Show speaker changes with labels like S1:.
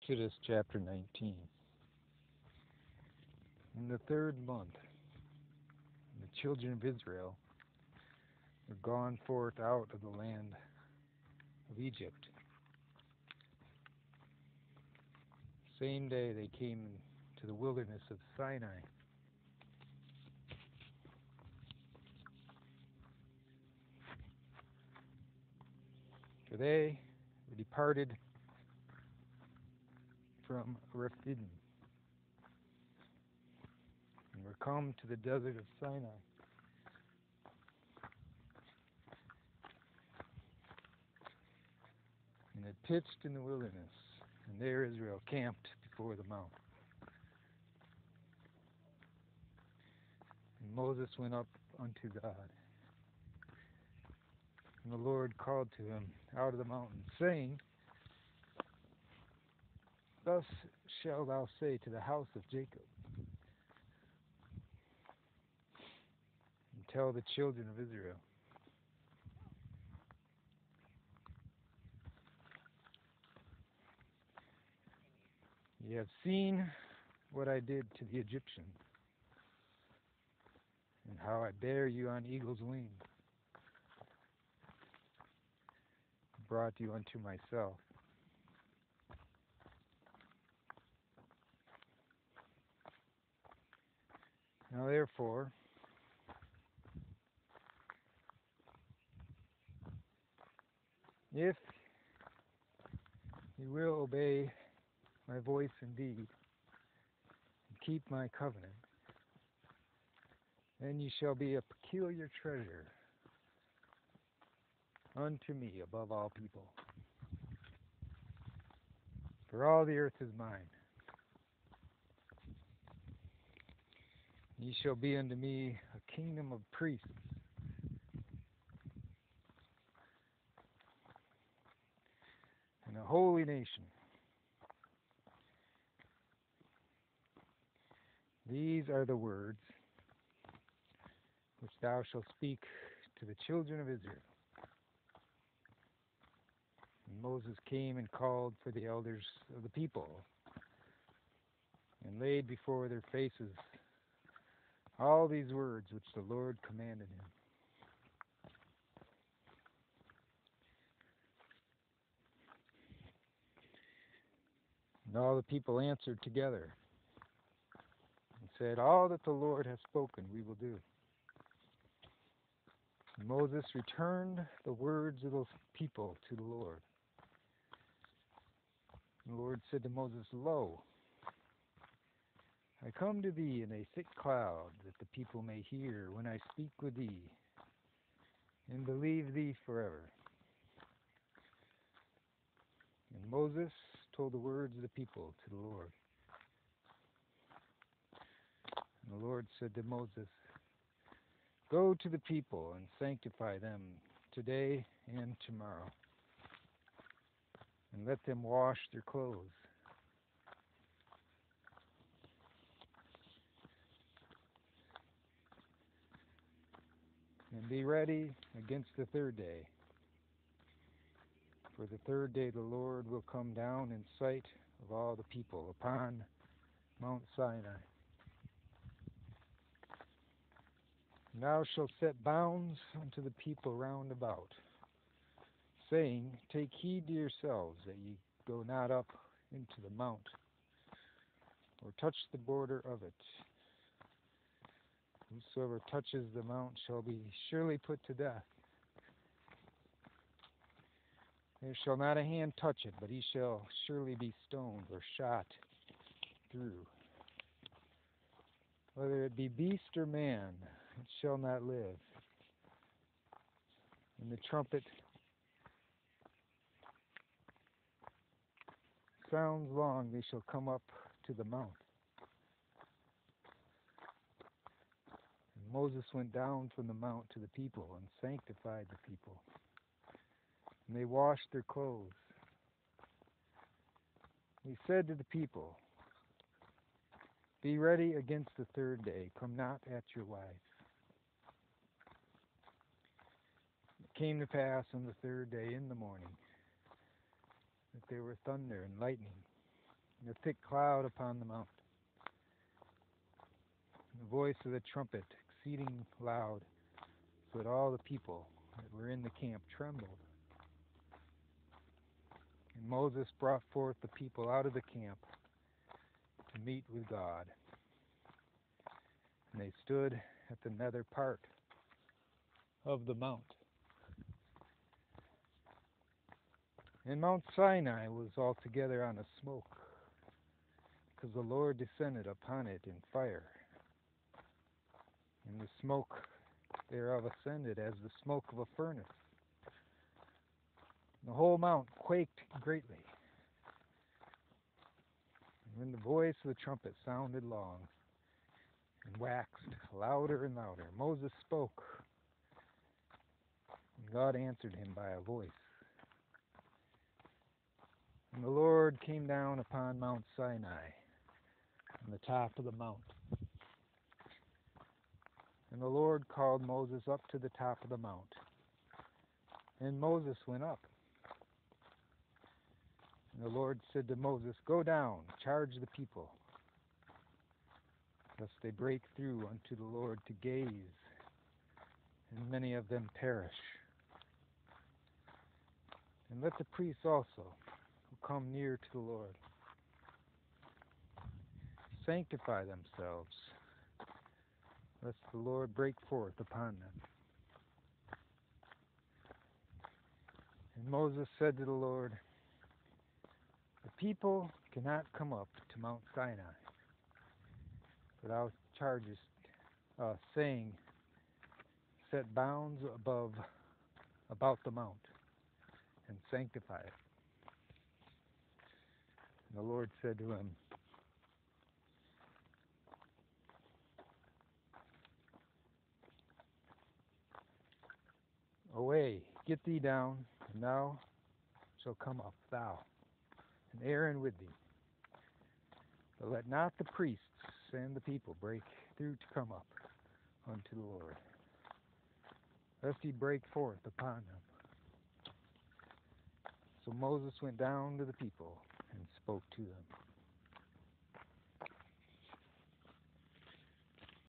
S1: Exodus chapter 19. In the third month, the children of Israel were gone forth out of the land of Egypt. Same day they came to the wilderness of Sinai. For they were departed from Rephidim and were come to the desert of Sinai. And had pitched in the wilderness, and there Israel camped before the mount. And Moses went up unto God. And the Lord called to him out of the mountain, saying, Thus shalt thou say to the house of Jacob, and tell the children of Israel, Ye have seen what I did to the Egyptians, and how I bare you on eagle's wings, brought you unto myself. Now therefore, if you will obey my voice indeed, and keep my covenant, then ye shall be a peculiar treasure unto me above all people. For all the earth is mine. Ye shall be unto me a kingdom of priests, and a holy nation. These are the words which thou shalt speak to the children of Israel. And Moses came and called for the elders of the people, and laid before their faces all these words which the Lord commanded him. And all the people answered together, and said, All that the Lord hath spoken we will do. And Moses returned the words of those people to the Lord. And the Lord said to Moses, Lo, I come to thee in a thick cloud, that the people may hear when I speak with thee, and believe thee forever. And Moses told the words of the people to the Lord. And the Lord said to Moses, Go to the people and sanctify them today and tomorrow, and let them wash their clothes. And be ready against the third day. For the third day the Lord will come down in sight of all the people upon Mount Sinai. And thou shalt set bounds unto the people round about, saying, Take heed to yourselves that ye go not up into the mount, or touch the border of it. Whosoever touches the mount shall be surely put to death. There shall not a hand touch it, but he shall surely be stoned or shot through. Whether it be beast or man, it shall not live. And the trumpet sounds long, they shall come up to the mount. And Moses went down from the mount to the people and sanctified the people. And they washed their clothes. He said to the people, Be ready against the third day, come not at your wives. It came to pass on the third day in the morning that there were thunder and lightning, and a thick cloud upon the mount, and the voice of the trumpet exceeding loud, so that all the people that were in the camp trembled. And Moses brought forth the people out of the camp to meet with God. And they stood at the nether part of the mount. And Mount Sinai was altogether on a smoke, because the Lord descended upon it in fire. And the smoke thereof ascended as the smoke of a furnace. And the whole mount quaked greatly. And when the voice of the trumpet sounded long, and waxed louder and louder, Moses spoke, and God answered him by a voice. And the Lord came down upon Mount Sinai, on the top of the mount. And the Lord called Moses up to the top of the mount. And Moses went up. And the Lord said to Moses, Go down, charge the people, lest they break through unto the Lord to gaze, and many of them perish. And let the priests also, who come near to the Lord, sanctify themselves, lest the Lord break forth upon them. And Moses said to the Lord, The people cannot come up to Mount Sinai, for thou chargest us, saying, Set bounds about the mount, and sanctify it. And the Lord said to him, Away, get thee down, and thou shalt come up, thou, and Aaron with thee. But let not the priests and the people break through to come up unto the Lord, lest he break forth upon them. So Moses went down to the people and spoke to them.